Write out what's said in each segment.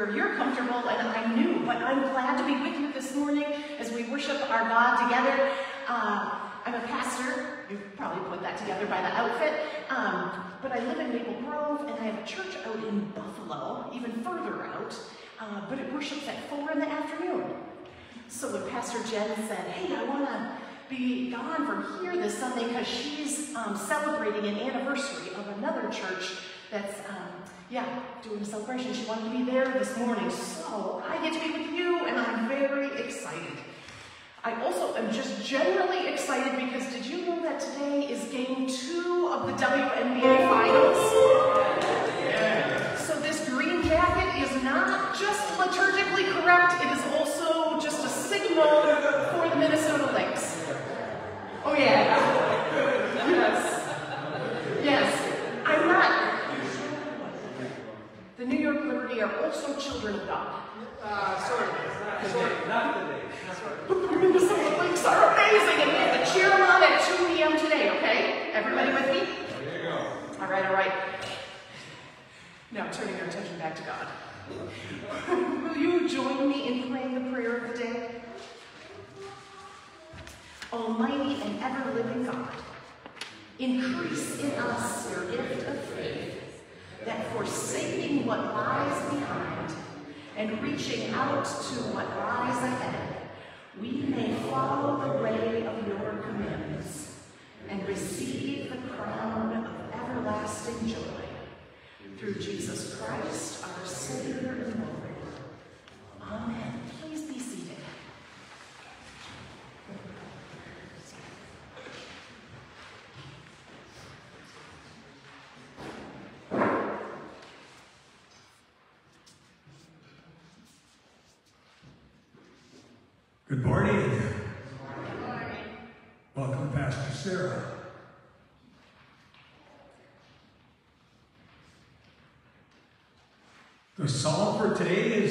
where you're comfortable and I'm new, but I'm glad to be with you this morning as we worship our God together. I'm a pastor. You probably put that together by the outfit. But I live in Maple Grove, and I have a church out in Buffalo, even further out. But it worships at 4 in the afternoon. So when Pastor Jen said, hey, I want to be gone from here this Sunday because she's celebrating an anniversary of another church that's, doing a celebration. She wanted to be there this morning. So I get to be with you, and I'm very excited. I also am just generally excited because did you know that today is game 2 of the WNBA Finals? Yeah. So this green jacket is not just liturgically correct, it is also just a signal for the Minnesota Lynx. Oh yeah. Yes. I'm not. The New York Liberty are also children of God. Sorry. Not today. But the Minnesota Lynx are amazing, and we have to cheer them on at 2 p.m. today, okay? Everybody with me? There you go. All right. Now turning our attention back to God. Will you join me in praying the prayer of the day? Almighty and ever-living God, increase in us your gift of faith, that forsaking what lies behind and reaching out to what lies ahead, we may follow the way of your commandments and receive the crown of everlasting joy. Through Jesus Christ, our Savior and Lord. Amen. Please be seated. Good morning. Good morning. Welcome, Pastor Sarah. The psalm for today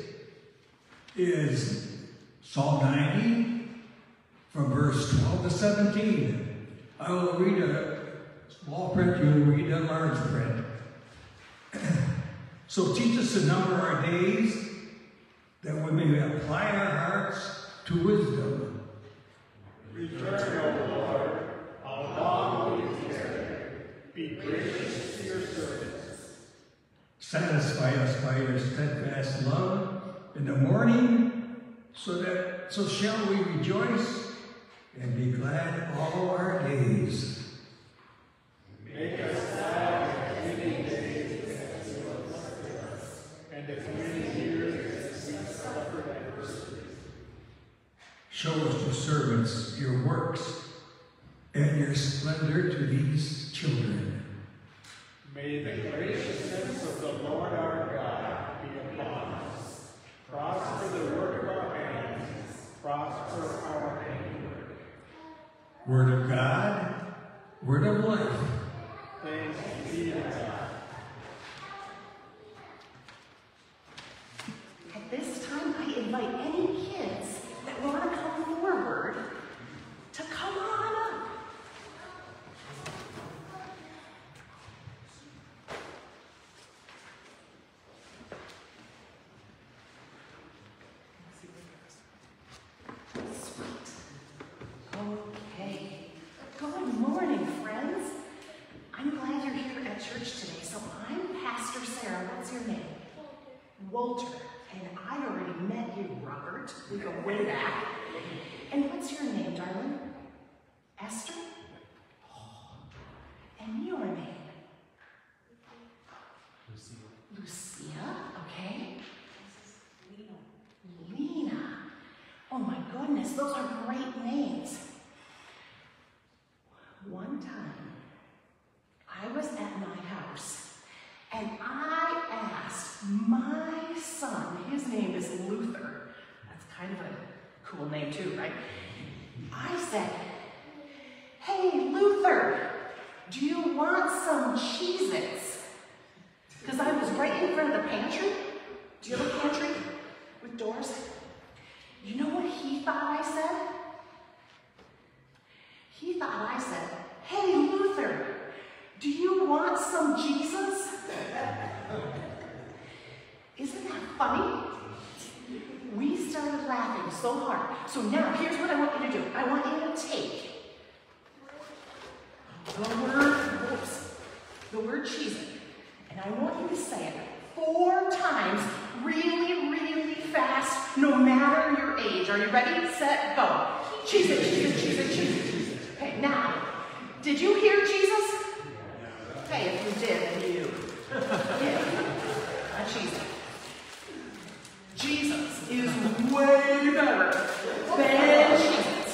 is Psalm 90, from verse 12 to 17. I will read a small print, you will read a large print. So teach us to number our days, that we may apply our hearts to wisdom. Return, O Lord, how long will you tarry? Be gracious to your servants. Satisfy us by your steadfast love in the morning, so shall we rejoice and be glad all our days. Make us glad in many days as you have suffered us, and as many years as we suffered adversity. Show us, your servants, your works, and your splendor to these children. May the graciousness of the Lord our God be upon us. Prosper the work of our hands. Prosper our handiwork. Word of God, word of life. Thanks be to God. At this time, I invite any kids that want to come forward to come on up. Sweet. Okay. Good morning, friends. I'm glad you're here at church today. So I'm Pastor Sarah. What's your name? Walter. And I already met you, Robert. We go way back. And what's your name, darling? Esther? Oh. And your name? Lucia. Okay. Lena. Oh my goodness, those are great names. One time, I was at my house, and I asked my son, his name is Luther. That's kind of a cool name too, right? I said, hey, Luther, do you want some Cheez-Its? Because I was right in front of the pantry. Do you have a pantry with doors? You know what he thought I said? He thought I said, hey, Luther, do you want some Jesus? Isn't that funny? We started laughing so hard. So now, here's what I want you to do. I want you to take the word cheese, and I want you to say it 4 times really, really fast, no matter your age. Are you ready? Set, go. Cheese it, cheese it, cheese it, cheese it, cheese it. Okay, now, did you hear Jesus? Hey, if you did, then you did. Cheese it. Jesus is way better than Cheez-Its.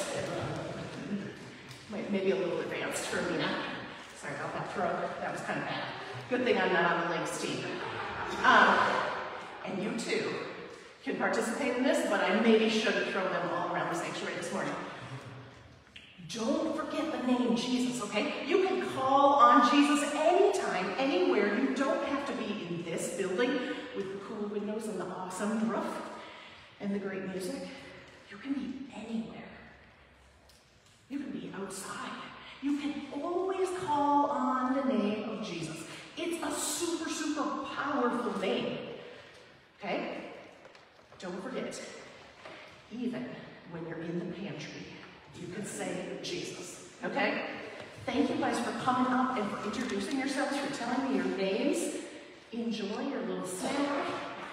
Maybe a little advanced for Lena. Sorry about that throw. That was kind of bad. Good thing I'm not on the Lakes team. And you too can participate in this, but I maybe shouldn't throw them all around the sanctuary this morning. Don't forget the name Jesus, okay? You can call on Jesus anytime, anywhere. You don't have to be in this building with the cool windows and the awesome roof and the great music. You can be anywhere. You can be outside. You can always call on the name of Jesus. It's a super, super powerful name, okay? Don't forget, even when you're in the pantry, you can say Jesus, okay? Thank you guys for coming up and for introducing yourselves, for telling me your names. Enjoy your little snack.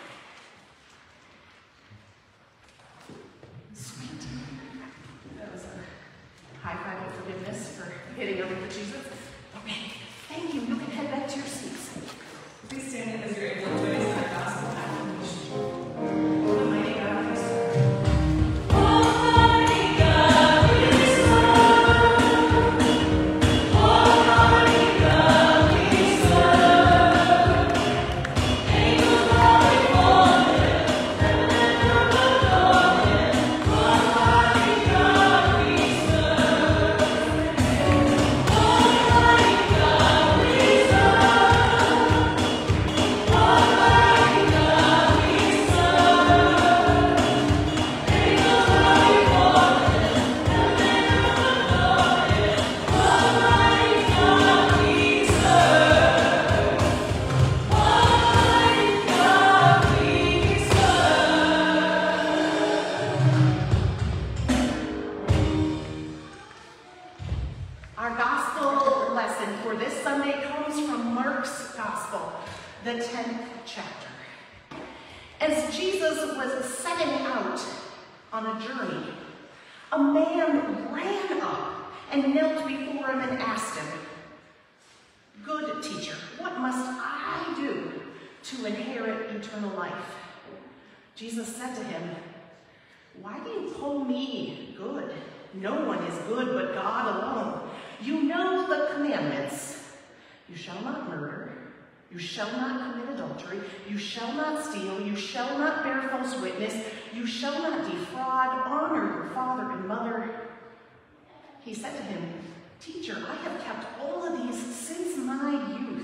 Sweet. That was a high five of forgiveness for hitting over the Jesus. Okay, thank you. You can head back to your seats. Please stand as you're able to join us in our gospel proclamation. Almighty God, we serve. Almighty God, we serve. Almighty God, we serve. Angels bow before Him, heaven and earth adore Him. Almighty God, we serve. Almighty God, we serve. Almighty God, we serve. Angels bow before Him, heaven and earth adore Him. Almighty God, we serve. Almighty God, we serve. Our gospel lesson for this Sunday comes from Mark's Gospel, the 10th chapter. As Jesus was setting out on a journey, a man ran up and knelt before him and asked him, "Good teacher, what must I do to inherit eternal life?" Jesus said to him, "Why do you call me good? No one is good but God alone. You know the commandments. You shall not murder. You shall not commit adultery. You shall not steal. You shall not bear false witness. You shall not defraud. Honor your father and mother." He said to him, "Teacher, I have kept all of these since my youth."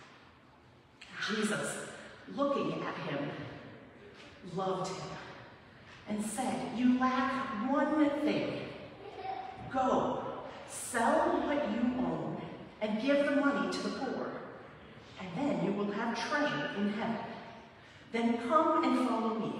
Jesus, looking at him, loved him and said, "You lack one thing. Go, sell what you own and give the money to the poor, and then you will have treasure in heaven. Then come and follow me."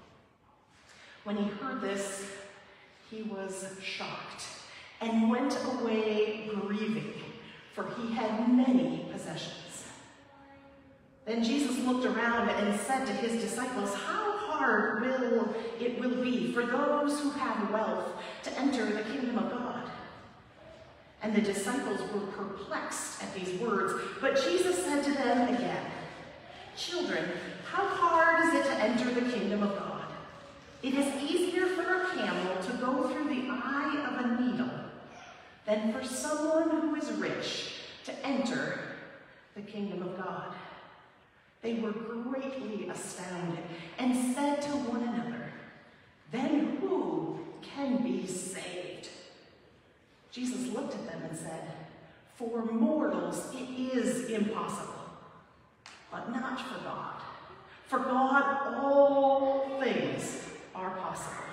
When he heard this, he was shocked and went away grieving, for he had many possessions. Then Jesus looked around and said to his disciples, "How hard it will be for those who have wealth to enter the kingdom of God." And the disciples were perplexed at these words, but Jesus said to them again, "Children, how hard is it to enter the kingdom of God? It is easier for a camel to go through the eye of a needle than for someone who is rich to enter the kingdom of God." They were greatly astounded and said to one another, "Then who can be saved?" Jesus looked at them and said, "For mortals it is impossible, but not for God. For God all things are possible."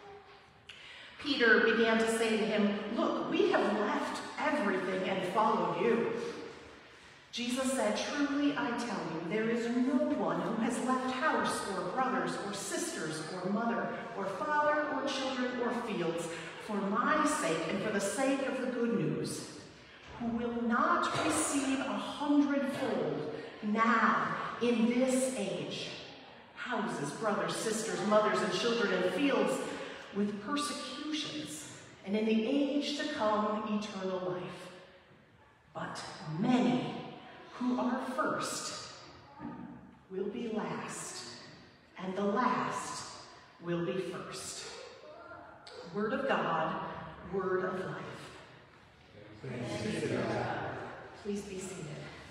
Peter began to say to him, "Look, we have left everything and followed you." Jesus said, "Truly I tell you, there is no one who has left house or brothers or sisters or mother or father or children or fields for my sake and for the sake of the good news, who will not receive 100-fold now in this age, houses, brothers, sisters, mothers, and children, and fields with persecutions, and in the age to come, eternal life. But many who are first will be last, and the last will be first." Word of God, word of life. Thanks be to God. Please be seated.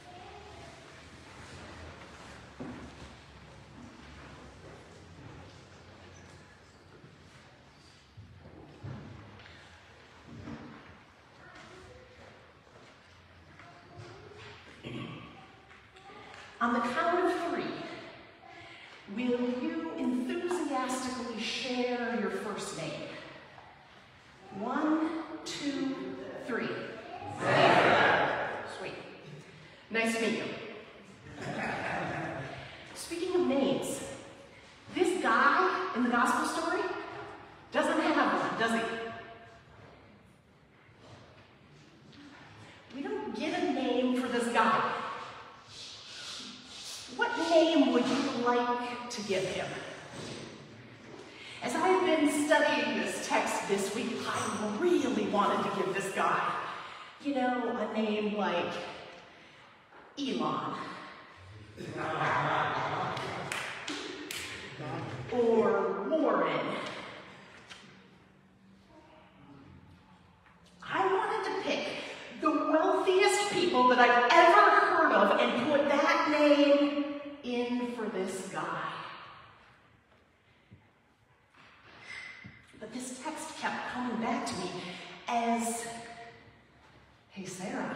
On the count of 3, will you enthusiastically share your first name? 1, 2, 3. Sweet. Nice to meet you. Speaking of names, this guy in the gospel story doesn't have one, does he? We don't get a name for this guy. What name would you like to give him? As I have been studying this text this week, I really wanted to give this guy, you know, a name like Elon. Or Warren. I wanted to pick the wealthiest people that I've ever heard of and put that name in for this guy. But this text kept coming back to me as, "Hey, Sarah."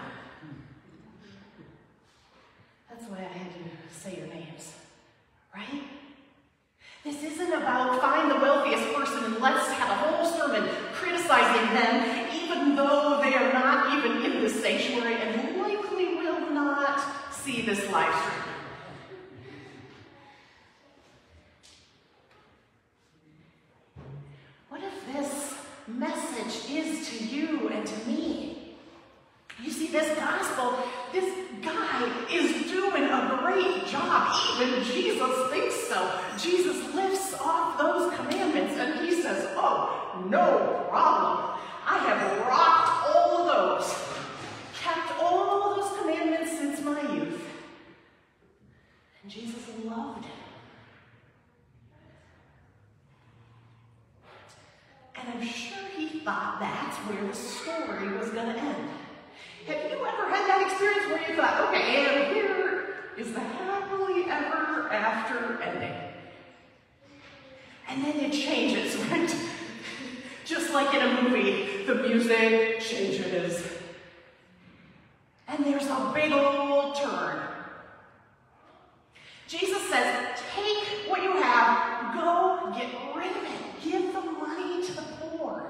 That's why I had to say your names, right? This isn't about find the wealthiest person and let's have a whole sermon criticizing them, even though they are not even in this sanctuary and likely will not see this live stream. What if this message is to you and to me? You see, this gospel, this guy is doing a great job. Even Jesus thinks so. Jesus lifts off those commandments and he says, "Oh, no problem. I have rocked all of those. Kept all those commandments since my youth." And Jesus loved him. And I'm sure he thought that's where the story was going to end. Have you ever had that experience where you thought, okay, and here is the happily ever after ending? And then it changes, right? Just like in a movie, the music changes. And there's a big old turn. Jesus says, take what you have, go get rid of it, give the money to the poor.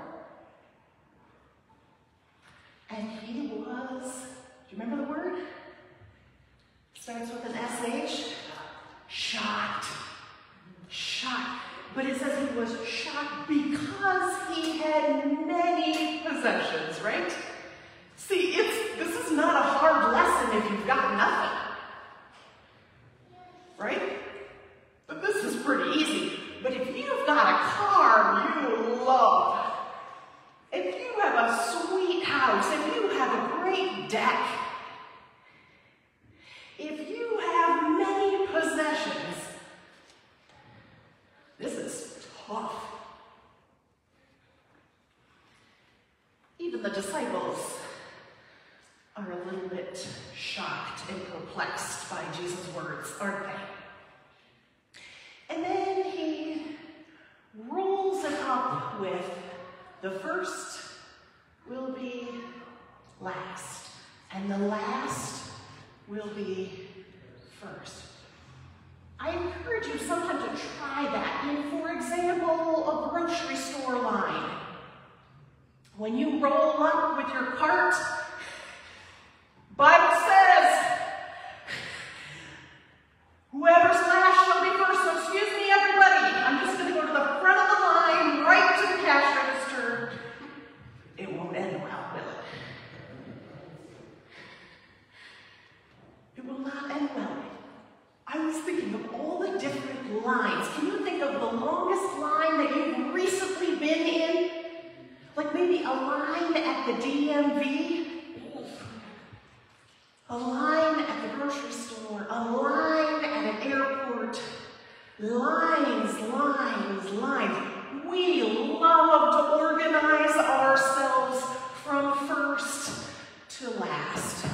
And he was, do you remember the word? Starts with an SH. Shocked. Shocked. But it says he was shocked because he had many possessions, right? See, this is not a hard lesson if you've got nothing. Right? But this is pretty easy. But if you've got a car you love, if you have a sweet house, if you have a great deck, if you have many possessions, this is tough. Even the disciples are a little bit shocked and perplexed by Jesus' words, aren't they? And then he rolls it up with the first will be last, and the last will be first. I encourage you sometime to try that in, for example, a grocery store line. When you roll up with your cart, Bible says a line at the DMV, a line at the grocery store, a line at an airport. Lines, lines, lines. We love to organize ourselves from first to last.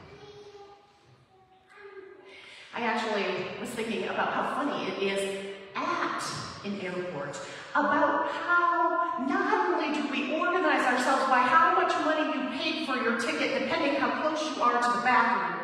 I actually was thinking about how funny it is at an airport, about how not only do we organize ourselves by how much money you paid for your ticket, depending how close you are to the bathroom,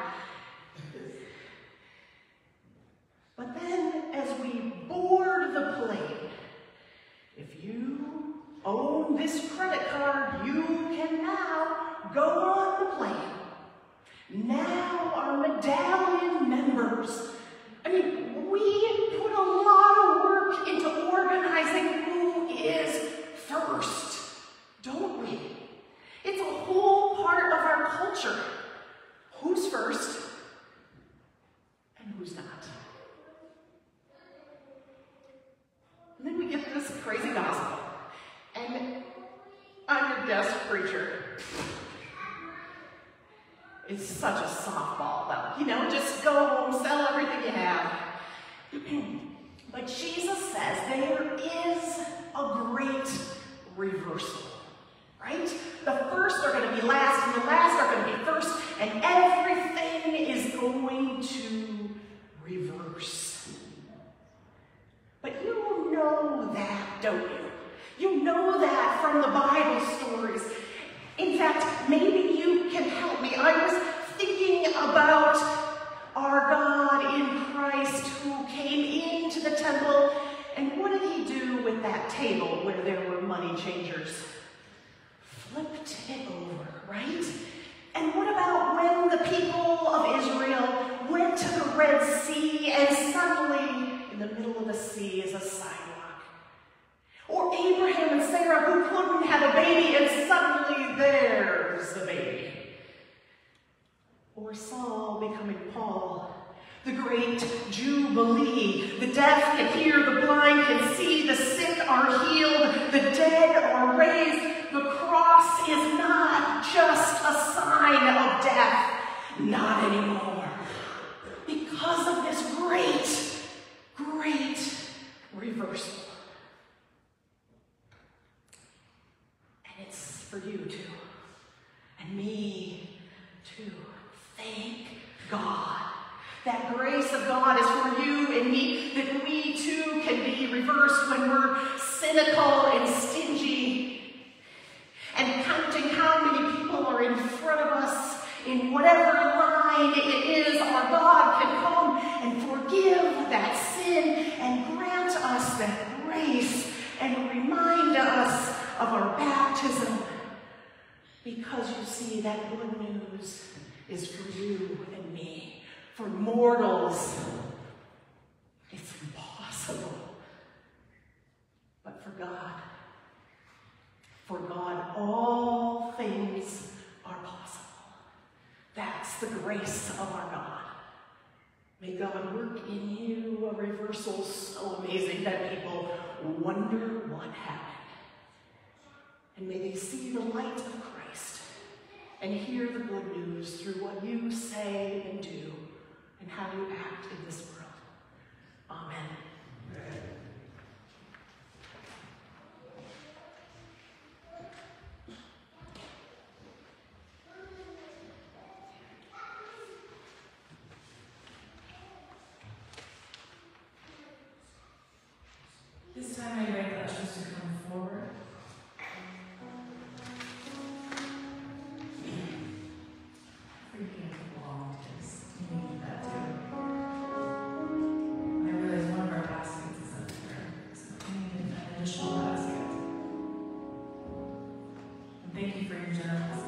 but then as we board the plane, if you own this credit card, you can now go on the plane. Now our medallion members, I mean, we put a lot of work into organizing who is first, don't we? It's a whole part of our culture. Who's first and who's not? And then we get this crazy gospel, and I'm your guest preacher. It's such a softball, though. You know, just go home, sell everything you have. But Jesus says there is a great reversal, right? The first are going to be last, and the last are going to be first, and everything is going to reverse. But you know that, don't you? You know that from the Bible stories. In fact, maybe you can help me. I was thinking about our God in Christ who came into the temple, and what did he do with that table where there were money changers? Flipped it over, right? And what about when the people of Israel went to the Red Sea and suddenly in the middle of the sea is a sidewalk? Or Abraham and Sarah who couldn't have a baby and suddenly there's a baby. Or Saul becoming Paul, the great Jubilee. The deaf can hear, the blind can see, the sick are healed, the dead are raised. The cross is not just a sign of death, not anymore. Because of this great, great reversal. And it's for you too, and me too. Thank God. That grace of God is for you and me, that we too can be reversed when we're cynical and stingy and counting how many people are in front of us in whatever line it is. Our God can come and forgive that sin and grant us that grace and remind us of our baptism, because you see, that good news is for you and me. For mortals, it's impossible. But for God, all things are possible. That's the grace of our God. May God work in you a reversal so amazing that people wonder what happened. And may they see the light of Christ and hear the good news through what you say and do and how you act in this world. Amen. This time I invite the ushers to come forward. Freaking volunteers. You need that too. I realize one of our baskets is up there, so we need an additional basket. And thank you for your generosity.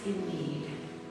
in need.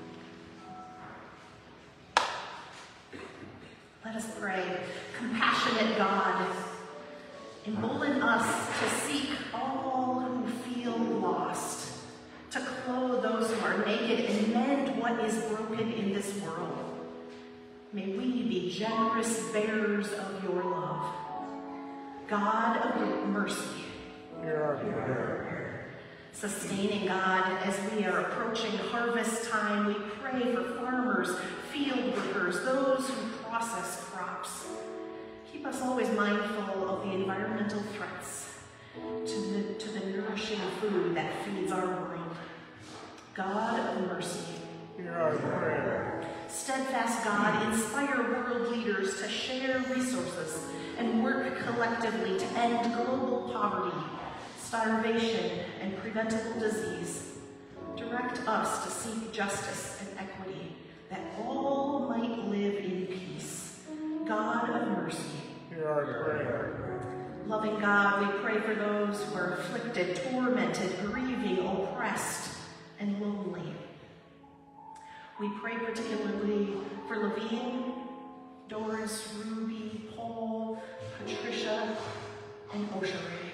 Let us pray. Compassionate God, embolden us to seek all who feel lost, to clothe those who are naked and mend what is broken in this world. May we be generous bearers of your love. God of mercy, Hear our prayer. sustaining God, as we are approaching harvest time, we pray for farmers, field workers, those who process crops. Keep us always mindful of the environmental threats to the nourishing food that feeds our world. God of mercy, Hear our prayer. steadfast God, inspire world leaders to share resources and work collectively to end global poverty, starvation, and preventable disease. Direct us to seek justice and equity, that all might live in peace. God of mercy, Hear our prayer. loving God, we pray for those who are afflicted, tormented, grieving, oppressed, and lonely. We pray particularly for Levine, Doris, Ruby, Paul, Patricia, and Oshare.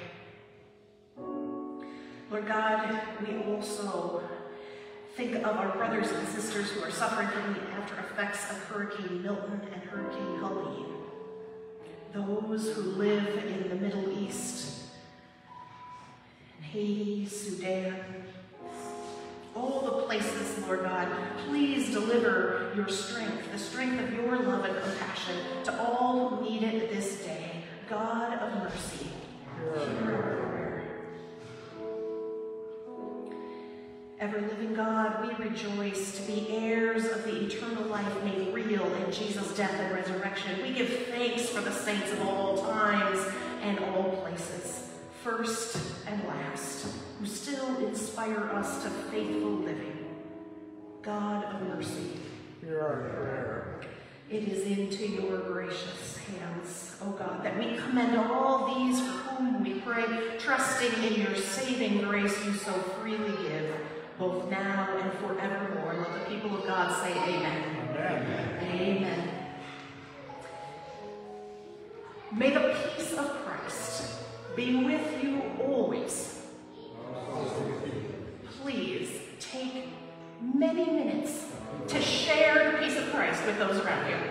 Lord God, we also think of our brothers and sisters who are suffering from the after effects of Hurricane Milton and Hurricane Helene. Those who live in the Middle East, Haiti, Sudan, all the places, Lord God, please deliver your strength, the strength of your love and compassion to all who need it this day. God of mercy, hear our prayer. Ever-living God, we rejoice to be heirs of the eternal life made real in Jesus' death and resurrection. We give thanks for the saints of all times and all places, first and last, who still inspire us to faithful living. God of mercy, Hear our prayer. it is into your gracious hands, O God, that we commend all these for whom we pray, trusting in your saving grace you so freely give, both now and forevermore. Let the people of God say amen. Amen. Amen. May the peace of Christ be with you always. Please take many minutes to share the peace of Christ with those around you.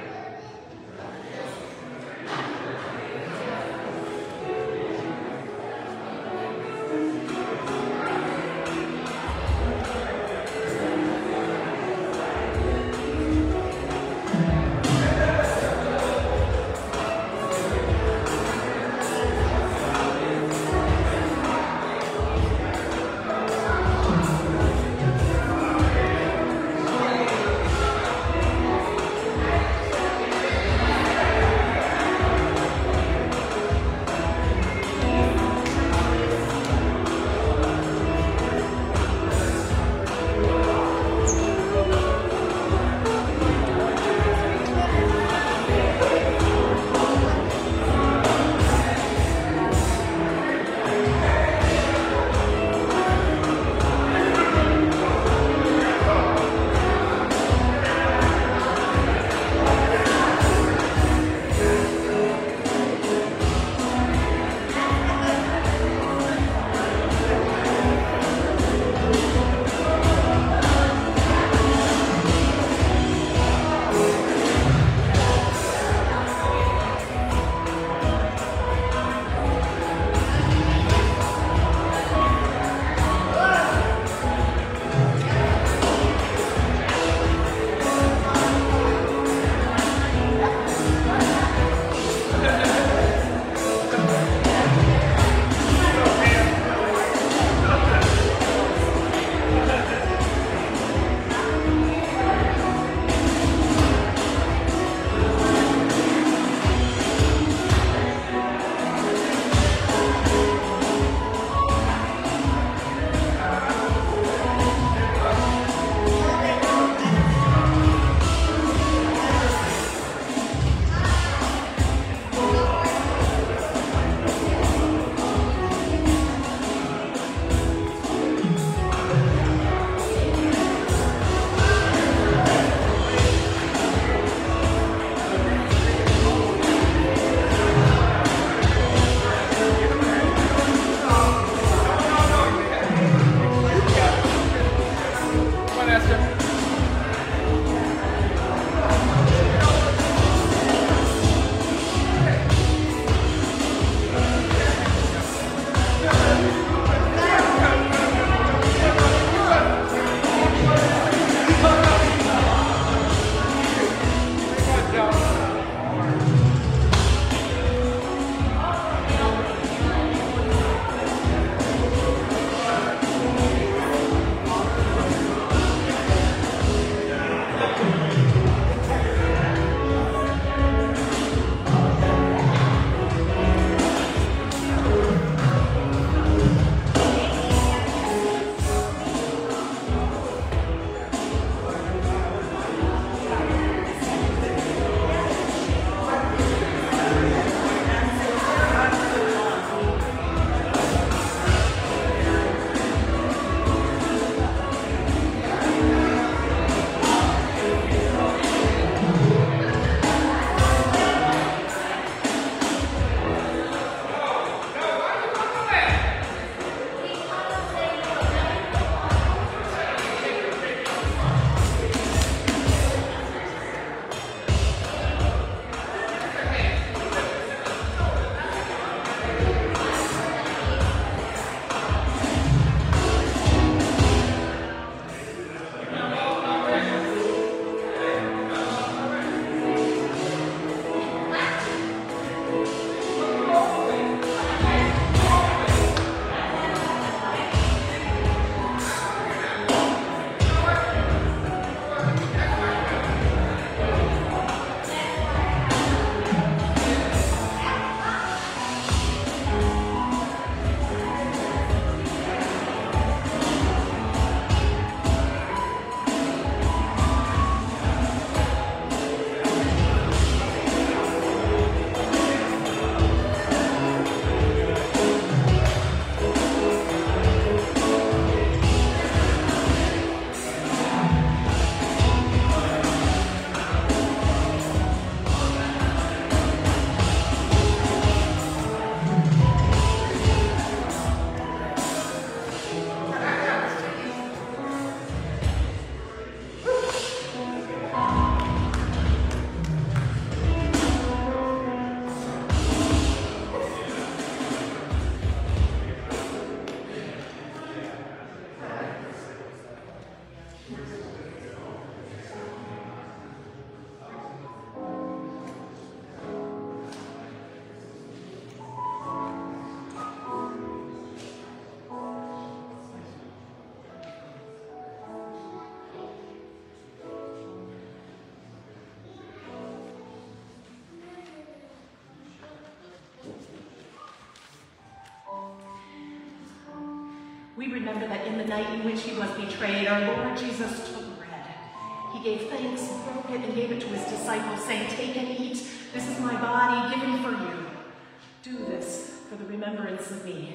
We remember that in the night in which he was betrayed, our Lord Jesus took bread. He gave thanks, broke it, and gave it to his disciples, saying, "Take and eat. This is my body given for you. Do this for the remembrance of me."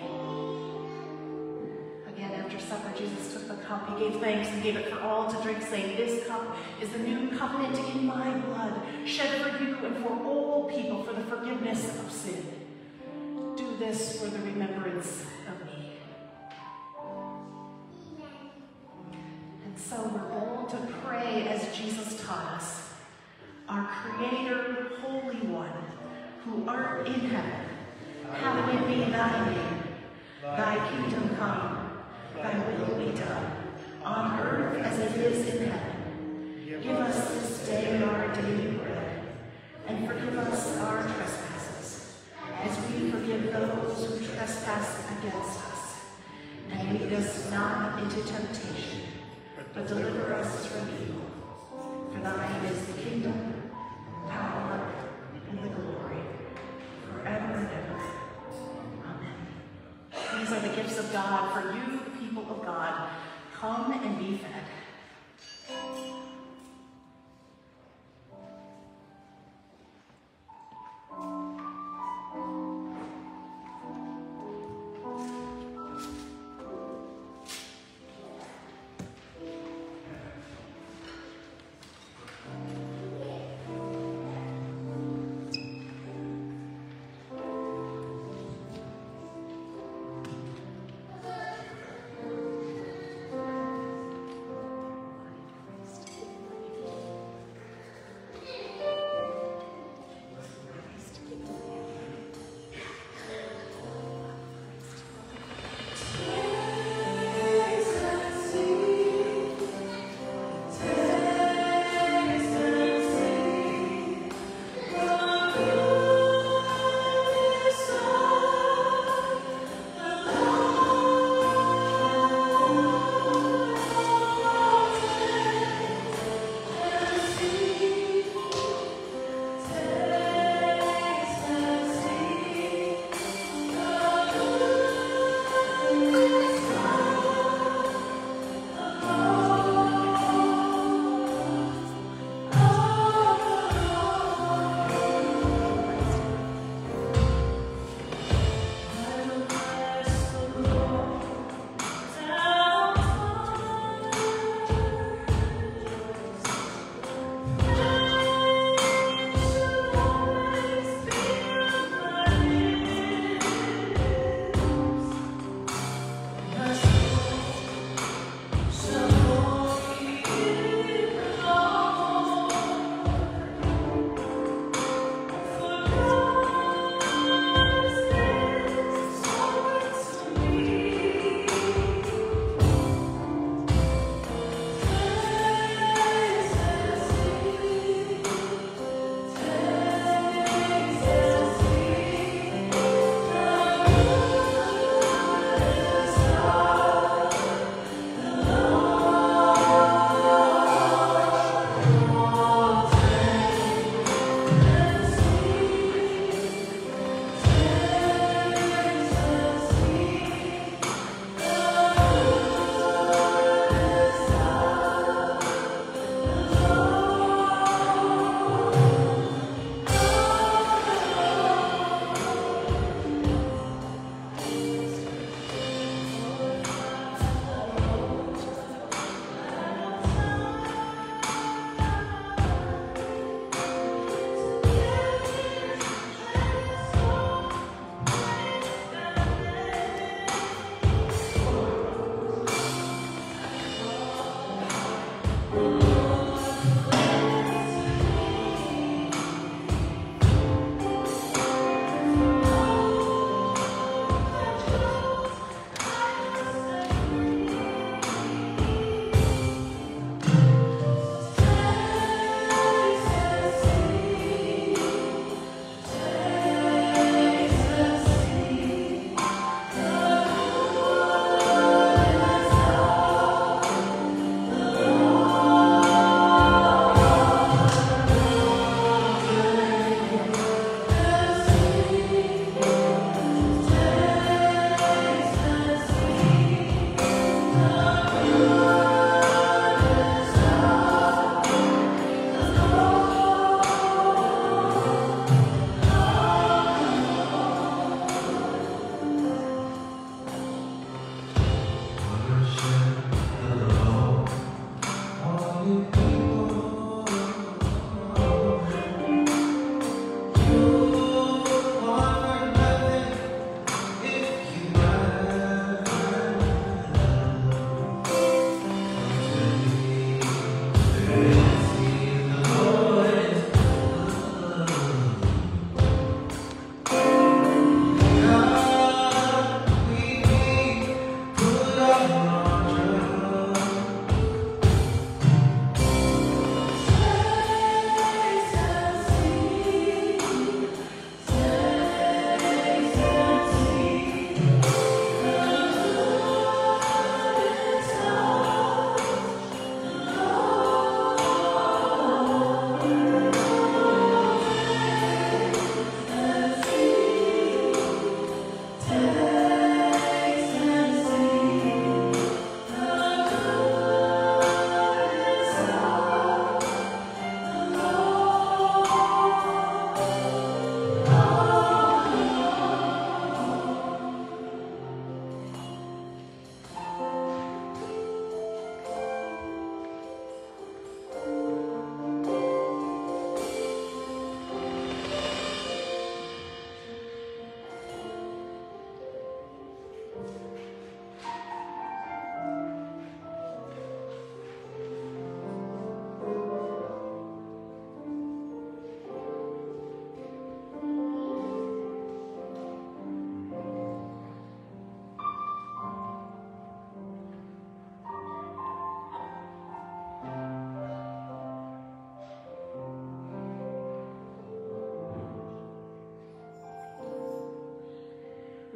Again, after supper, Jesus took the cup. He gave thanks and gave it for all to drink, saying, "This cup is the new covenant in my blood, shed for you and for all people for the forgiveness of sin. Do this for the remembrance of me." And so we're bold to pray as Jesus taught us. Our Creator, Holy One, who art in heaven, hallowed be thy name. Thy kingdom come. Thy will be done, on earth as it is in heaven. Give us this day our daily bread, and forgive us our trespasses, as we forgive those who trespass against us. And lead us not into temptation, but deliver us from evil. For thine is the kingdom, power, and the glory, forever and ever. Amen. These are the gifts of God for you, the people of God. Come and be fed.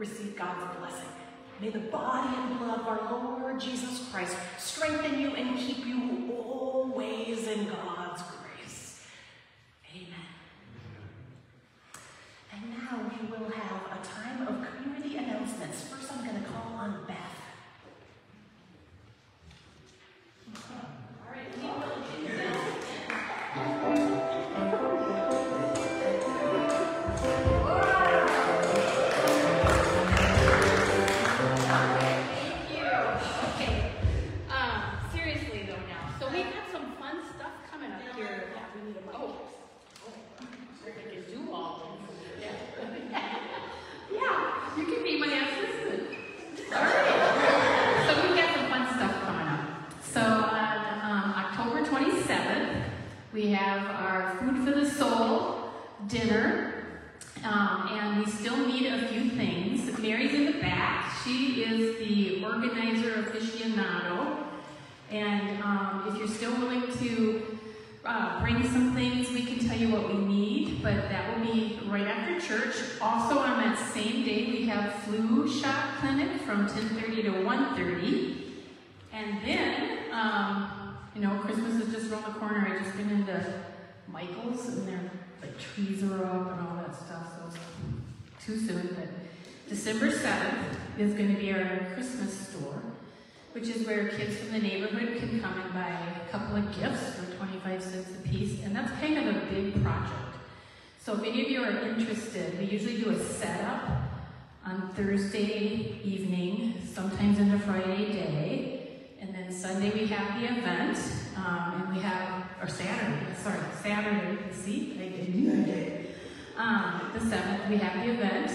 receive God's blessing. May the body and blood of our Lord Jesus Christ strengthen you and keep you always in God's grace. Amen. And now we will have a time of community announcements. First, I'm going to call on Beth. All right, we will do that. Thank you. Okay. Seriously though now. So we've got some fun stuff coming up here. Yeah, we need a mic. Oh. I can do all this. Yeah, you can be my assistant. All right. So we've got some fun stuff coming up. So on October 27th, we have our Food for the Soul dinner. And we still need a few things. Mary's in the back. She is the organizer aficionado. And if you're still willing to bring some things, we can tell you what we need. But that will be right after church. Also on that same day, we have flu shot clinic from 10:30 to 1:30. And then, Christmas is just around the corner. I just been into Michael's and their trees are up and all that stuff, so it's too soon. But December 7th is going to be our Christmas store, which is where kids from the neighborhood can come and buy a couple of gifts for 25 cents a piece, and that's kind of a big project. So if any of you are interested, we usually do a setup on Thursday evening, sometimes into Friday day, and then Sunday we have the event, and we have, or Saturday, see, I knew I did. The 7th, we have the event,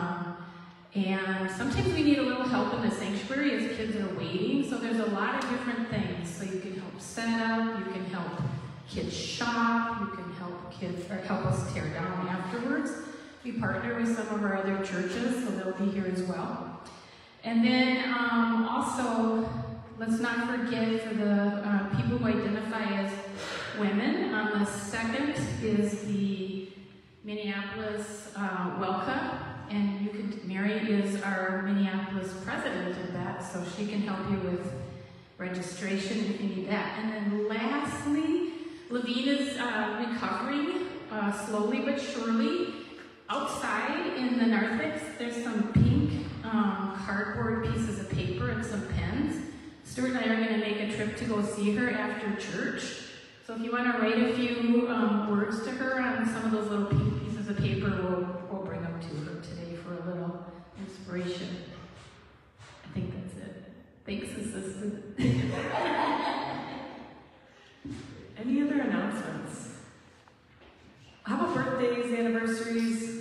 and sometimes we need a little help in the sanctuary as kids are waiting, so there's a lot of different things. So you can help set up, you can help kids shop, you can help kids, or help us tear down afterwards. We partner with some of our other churches, so they'll be here as well. And then also, let's not forget for the people who identify as women, on the 2nd is the Minneapolis Welcome, and Mary is our Minneapolis president of that, so she can help you with registration if you need that. And then lastly, Levine is recovering slowly but surely. Outside in the narthex, there's some pink cardboard pieces of paper and some pens. Stuart and I are going to make a trip to go see her after church. So if you want to write a few words to her on some of those little pink pieces of paper, we'll bring them to her today for a little inspiration. I think that's it. Thanks, assistant. Any other announcements? How about birthdays, anniversaries?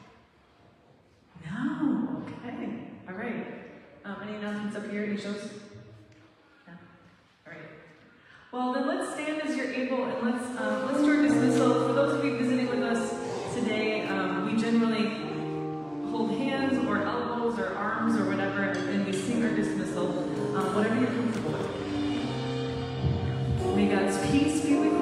No. Okay. All right. Any announcements up here? Any shows? No. All right. Well, then let's stand as you're able, and let's do our dismissal. For those of you visiting with us today, we generally hold hands or elbows or arms or whatever, and we sing our dismissal, whatever you're comfortable with. May God's peace be with you.